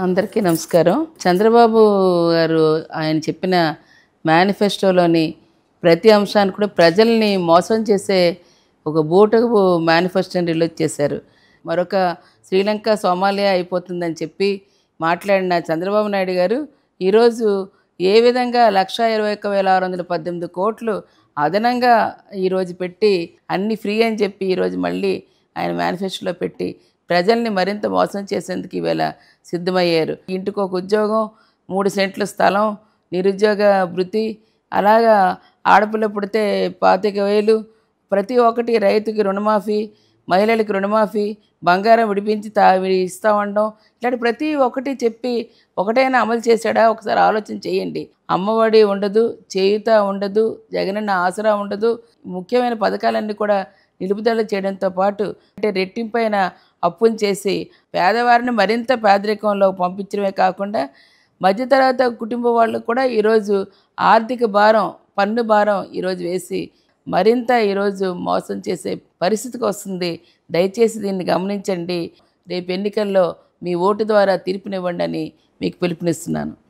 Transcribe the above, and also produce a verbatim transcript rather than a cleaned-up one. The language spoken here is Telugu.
అందరికీ నమస్కారం. చంద్రబాబు గారు ఆయన చెప్పిన మేనిఫెస్టోలోని ప్రతి అంశాన్ని కూడా ప్రజల్ని మోసం చేసే ఒక బూటకపు మేనిఫెస్టోని రిలీజ్ చేశారు. మరొక శ్రీలంక సోమాలియా అయిపోతుందని చెప్పి మాట్లాడిన చంద్రబాబు నాయుడు గారు ఈరోజు ఏ విధంగా లక్ష ఇరవై ఒక్క వేల ఆరు వందల పద్దెనిమిది కోట్లు అదనంగా ఈరోజు పెట్టి అన్ని ఫ్రీ అని చెప్పి ఈరోజు మళ్ళీ ఆయన మేనిఫెస్టోలో పెట్టి ప్రజల్ని మరింత మోసం చేసేందుకు ఈవేళ సిద్ధమయ్యారు. ఇంటికి ఒక ఉద్యోగం, మూడు సెంట్ల స్థలం, నిరుద్యోగ భృతి, అలాగా ఆడపిల్ల పుడితే పాతిక వేలు, ప్రతి ఒక్కటి, రైతుకి రుణమాఫీ, మహిళలకి రుణమాఫీ, బంగారం విడిపించి తా ఇస్తా ఉండడం, ఇలాంటి ప్రతి ఒక్కటి చెప్పి ఒకటైనా అమలు చేశాడా ఒకసారి ఆలోచన చేయండి. అమ్మఒడి ఉండదు, చేయూత ఉండదు, జగనన్న ఆసరా ఉండదు, ముఖ్యమైన పథకాలన్నీ కూడా నిలుపుదల చేయడంతో పాటు అంటే రెట్టింపైన అప్పులు చేసి పేదవారిని మరింత పేదరికంలో పంపించడమే కాకుండా మధ్యతరగతి కుటుంబ వాళ్ళకు కూడా ఈరోజు ఆర్థిక భారం, పన్ను భారం ఈరోజు వేసి మరింత ఈరోజు మోసం చేసే పరిస్థితికి వస్తుంది. దయచేసి దీన్ని గమనించండి. రేపు ఎన్నికల్లో మీ ఓటు ద్వారా తీర్పునివ్వండి అని మీకు పిలుపునిస్తున్నాను.